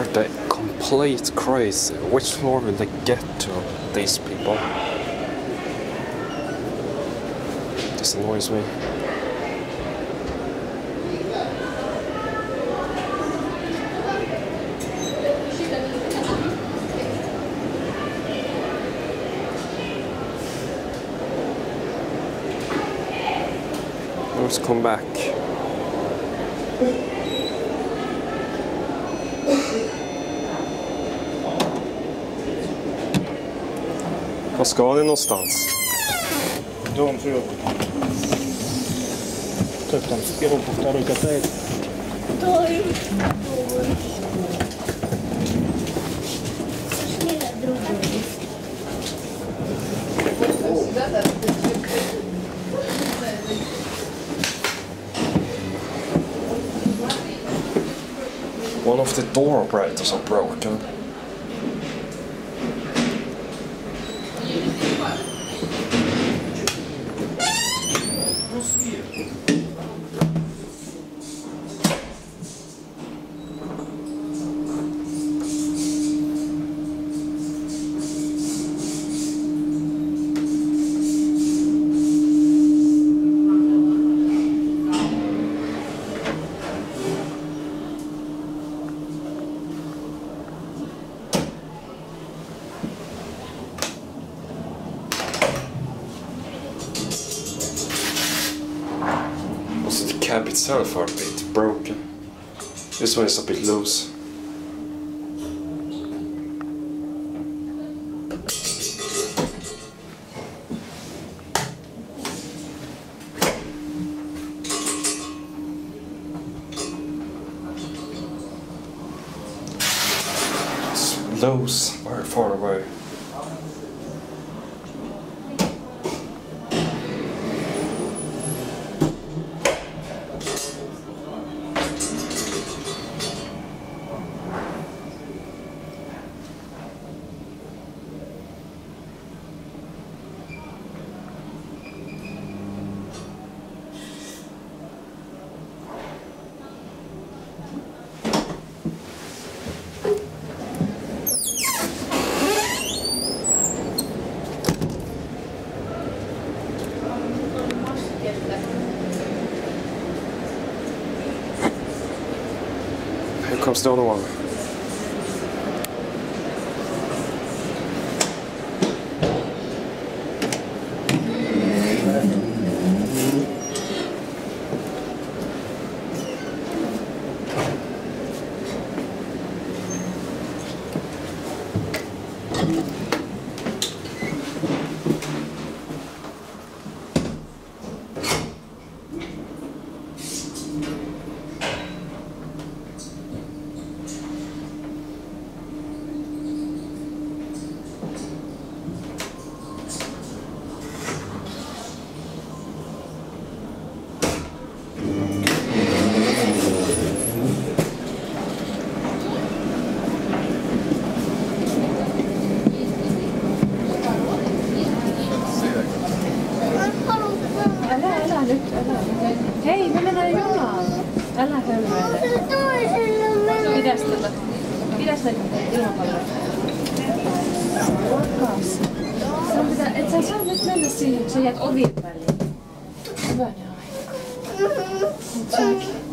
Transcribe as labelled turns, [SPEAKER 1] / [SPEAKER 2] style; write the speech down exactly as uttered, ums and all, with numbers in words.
[SPEAKER 1] they complete crazy? Which floor will they get to, these people? This annoys me. Let's come back. Var ska ni någonstans?
[SPEAKER 2] De tror jag. Typ de ska upp och ta rycka till.
[SPEAKER 1] One of the door operators are broken. The cab itself are a bit broken. This one is a bit loose. It's loose, very far away. Here comes the other one.
[SPEAKER 3] Hei, me mennään junaan. Älä hölmöile. Pidä sitä. Pidä sitä ilmapalloa. Rakas. Et sä saa nyt mennä siihen, kun sä jäät ovien väliin. Hyvä ne aika. Mut säkin.